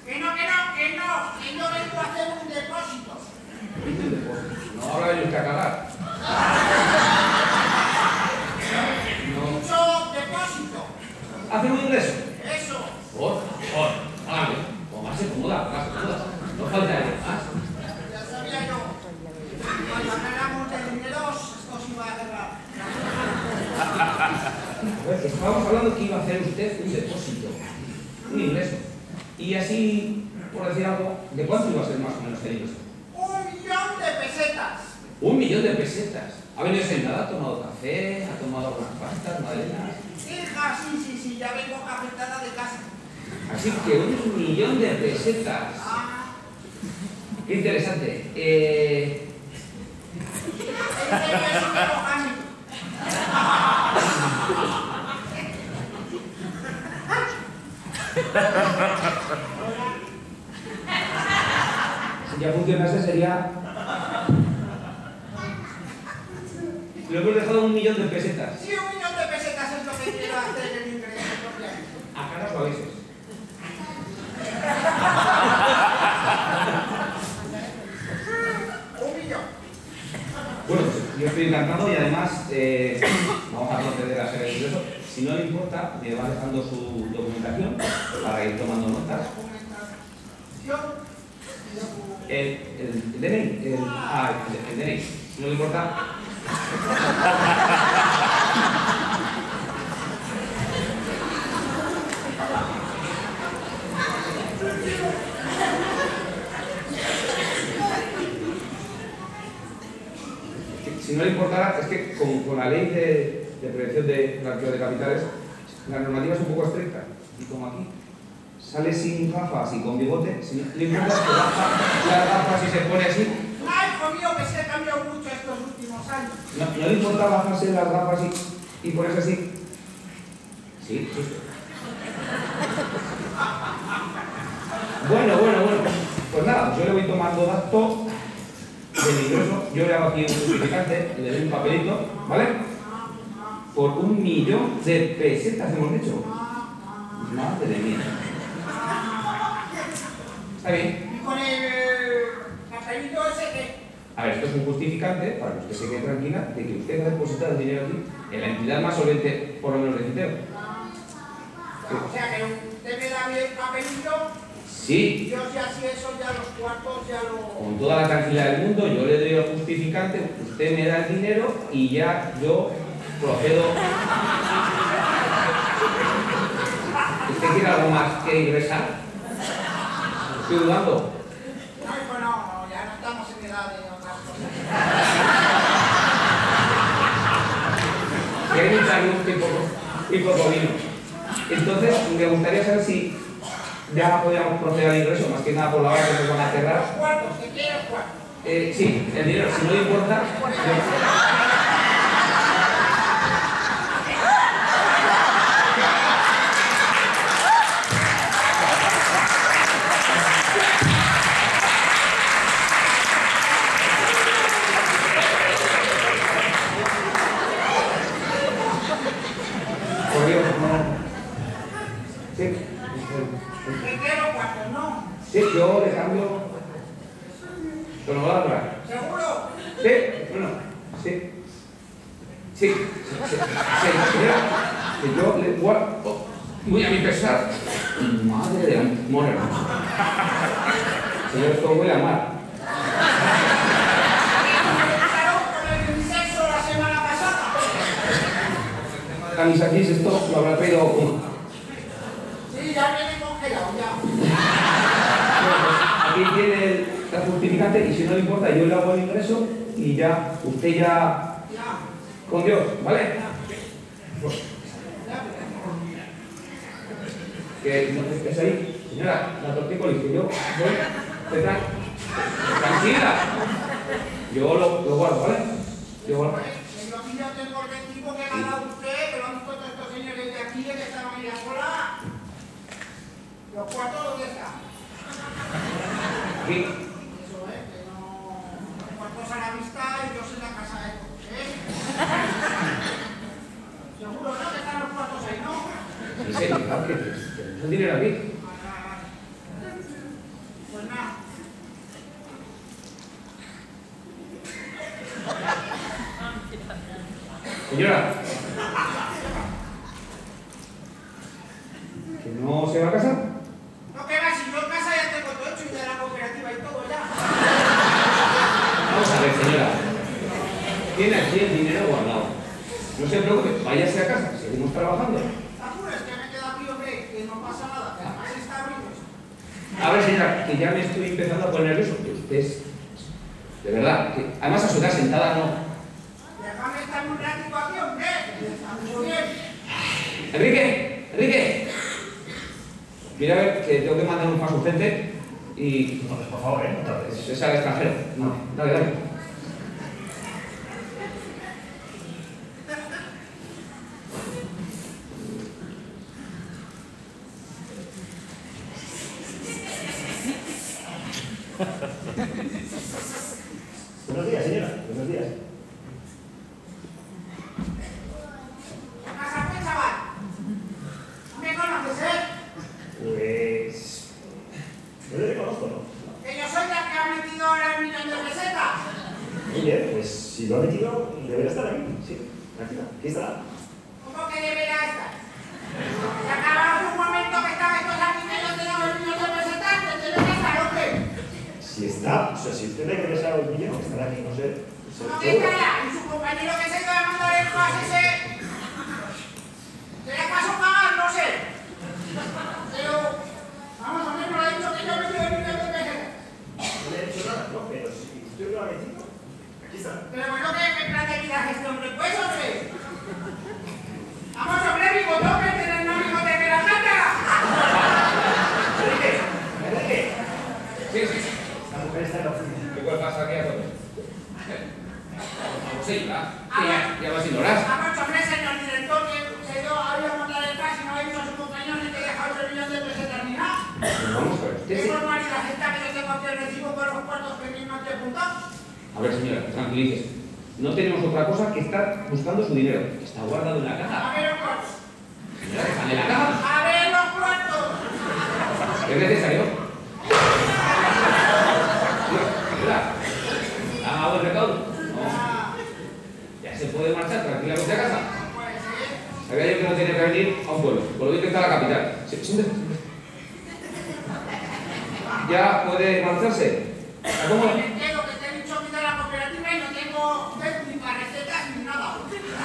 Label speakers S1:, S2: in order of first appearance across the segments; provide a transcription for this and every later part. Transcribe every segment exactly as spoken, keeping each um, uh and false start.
S1: Que no, que no, que no, que yo vengo a hacer un depósito.
S2: ¿Un depósito? No habrá venido usted a cagar. No.
S1: Mucho depósito.
S2: ¿Hacer un ingreso?
S1: Eso.
S2: Por favor, hágame. Póngase cómoda, póngase cómoda. No falta nada más.
S1: Ya sabía yo. Cuando habláramos de dinero, esto se iba a cerrar.
S2: A ver, estábamos hablando que iba a hacer usted un depósito, un ingreso. Y así, por decir algo, ¿de cuánto iba a ser más o menos el ingreso?
S1: Un millón de pesetas.
S2: Un millón de pesetas. ¿Ha venido sentada? ¿Ha tomado café? ¿Ha tomado algunas pastas, magdalenas?
S1: Hija, sí, sí, sí, ya vengo afectada de casa.
S2: Así que un millón de pesetas.
S1: Ah.
S2: Qué interesante. Eh...
S1: Este es un alojamiento.
S2: Si ya funcionase sería... Le hemos dejado un millón de pesetas.
S1: Sí, un millón de pesetas es lo que quiero hacer el ingreso propio.
S2: A caras o a veces.
S1: Un millón.
S2: Bueno, pues yo estoy encantado y además eh, vamos a proceder a hacer el ingreso. Si no le importa, me va dejando su documentación para ir tomando notas. El, el, el D N I, el, ah, el, el D N I, si no le importa. Si no le importa, es que con, con la ley de, de prevención de blanqueo de capitales, la normativa es un poco estricta. Y como aquí sale sin gafas y con bigote, si no le importa, se baja las gafas y se pone así.
S1: Ay, hijo mío, que se ha cambiado mucho estos últimos años.
S2: No, no le importa bajarse las gafas y, y ponerse así. Sí, sí. Bueno, bueno, bueno. Pues nada, yo le voy tomando dato del ingreso. Yo le hago aquí un justificante, le doy un papelito, ¿vale? Por un millón de pesetas hemos dicho. Madre mía. ¿Está bien?
S1: Y con el papelito ese que...
S2: A ver, esto es un justificante para que usted se quede tranquila de que usted ha depositado el dinero aquí en la entidad más solvente, por lo menos de Citero.
S1: O sea, que usted me da el papelito...
S2: Sí.
S1: Yo si así eso ya los cuartos ya lo...
S2: Con toda la tranquilidad del mundo, yo le doy el justificante, usted me da el dinero y ya yo procedo. ¿Usted quiere algo más que ingresar? Estoy dudando.
S1: No, hijo, no, no, ya no estamos en edad de otras cosas.
S2: Quiere un salud y poco, y poco vino. Entonces, me gustaría saber si ya podríamos proceder al ingreso, más que nada por la hora que nos van a cerrar.
S1: Los cuartos, que quiere los cuartos.
S2: Eh, sí, el dinero, si no le importa. Yo... Por Dios, no. Sí.
S1: Que quiere los cuartos, ¿no?
S2: Sí, yo le cambio. ¿Pero no va a hablar?
S1: ¿Seguro?
S2: Sí, bueno, sí. Sí, sí, sí, sí, señora, que yo le guardo. Oh, voy a mi pesar. Madre de la mora. Señor, esto huele a mar.
S1: Con el sexo la semana pasada.
S2: Anisakis, esto lo habrá traído uno.
S1: Sí, ya viene congelado, ya.
S2: Bueno, pues aquí tiene el, la justificante y si no le importa, yo le hago el ingreso y ya, usted ya.
S1: Ya.
S2: Con Dios, ¿vale? Pues, que no te estés ahí. Señora, la tortícolis, que yo voy detrás. Tranquila. Yo lo, lo guardo, ¿vale? Yo guardo.
S1: Yo aquí ya tengo el veinticinco que me ha dado usted, que lo han visto todos estos señores de aquí, que estaban ahí a cola. Los cuartos, ¿dónde están?
S2: Aquí.
S1: Eso es, que no... Los cuartos a la vista y yo soy la casa de todos, ¿eh? Seguro, ¿no? Que están los cuartos ahí, ¿no?
S2: En serio, claro que tenemos el dinero aquí.
S1: Vale, vale, vale.
S2: Señora. ¿Que no se va a casar?
S1: No, que va, si yo en casa ya tengo todo hecho y de la cooperativa y todo ya.
S2: Vamos a ver, señora. Tiene aquí el dinero guardado. No se preocupe, váyase a casa, seguimos trabajando.
S1: Apura, es que me queda aquí, hombre, que no pasa nada, que además está abriendo.
S2: A ver, señora, que ya me estoy empezando a poner nervioso. Que usted es... De verdad, que además a su edad sentada no...
S1: Déjame estar un ratito aquí, hombre, que está muy bien.
S2: Enrique, Enrique. Mira a ver, que tengo que mandar un paso urgente y...
S3: Entonces, por favor, ¿eh? Entonces...
S2: Es al extranjero. No, dale, dale.
S3: Buenos días, señora. Buenos días.
S1: ¿Qué pasa, pues, chaval? ¿No me conoces, eh?
S3: Pues... No le reconozco, ¿no?
S1: Que yo soy la que ha metido ahora el millón de pesetas.
S3: Muy bien, pues si lo ha metido, debería estar aquí. Sí, tranquila. Aquí estará.
S1: ¿Cómo que debería estar? Se acabaron un momento que estaban estos aquí que yo te daba el millón de pesetas, que te debe estar, hombre.
S3: Si está, o sea, si usted le regresa el millón, estará aquí, no sé. No sé
S1: ¿Cómo que
S3: todo.
S1: estará? Y su compañero que se iba a mandar el pase ese... ¿Se le acaso pagar? No sé. Pero... Vamos, hombre, no le he dicho que yo he metido el millón de pesetas.
S3: No le he dicho nada, ¿no? Pero si usted lo ha metido, aquí está.
S1: Pero bueno, ¿qué plan de vida es este hombre? Pues, hombre. Vamos, hombre, mi botón, que tener un amigo de que la plata.
S3: Enrique, Enrique.
S2: Sí, sí.
S3: La mujer está en la oficina.
S2: ¿Qué puede pasar aquí a todos? Sí, ya. Ya, ya va siendo horas.
S1: Vamos, hombre, señor director, que se yo había montado el caso y no ha dicho a su compañero ni que deja otro millón de pesetas ni nada.
S2: Vamos a ver.
S1: ¿Qué
S2: usted se-
S1: formalidad es esta que yo tengo aquí el recibo por los cuartos que mismo te he apuntado?
S2: A ver, señora, tranquilícese. No tenemos otra cosa que estar buscando su dinero. Está guardado en la
S1: A
S2: caja.
S1: ver los cuartos.
S2: Señora, ¿están en la caja?
S1: A ver los cuartos.
S2: ¿Es necesario? Señora, ¿ha dado el recaudo? No.
S1: Ah,
S2: Ya se puede marchar tranquilamente a casa.
S1: no puede ser.
S2: Sabía yo que no tenía que venir a un pueblo. Por lo visto está en la capital. Sí, siéntese. Ya puede marcharse. ¿Acómoda?
S1: Me entero que te he dicho que de la cooperativa y no tengo ni para recetas ni nada.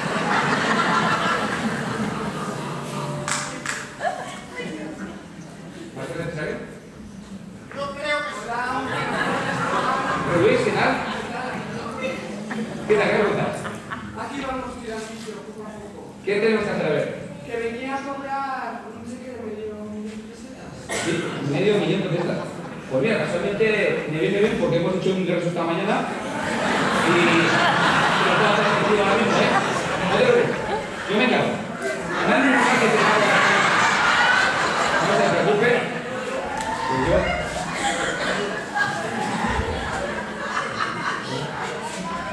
S2: ¿Va a ser necesario?
S1: Yo creo que será un...
S2: Pero Luis, ¿qué tal? ¿Qué tal? ¿Qué cuentas?
S4: Aquí vamos tirando, poco a poco.
S2: ¿Qué tenemos que hacer? A ver.
S4: Que venía a cobrar, no sé qué, medio millón de pesetas.
S2: Sí, medio millón de pesetas. Pues mira, casualmente me viene bien porque hemos hecho un ingreso esta mañana y lo puedo hacer efectivo ahora mismo, ¿eh? No te preocupes, yo me encargo. Nadie nos saque de nada. No se preocupe. Pues yo...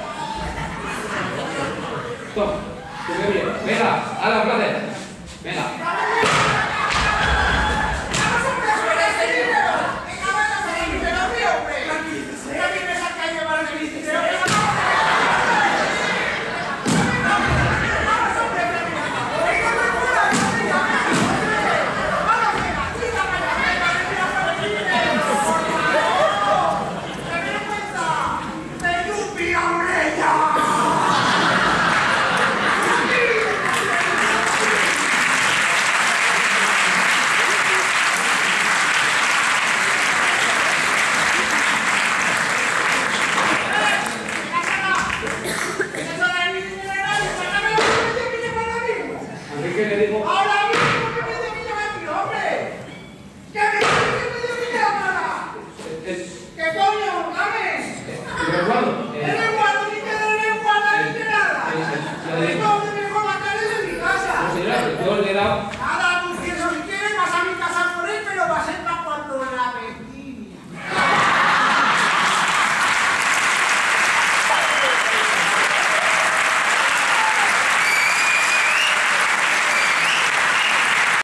S2: Toma, que me bien. Venga, a la plaza. Venga.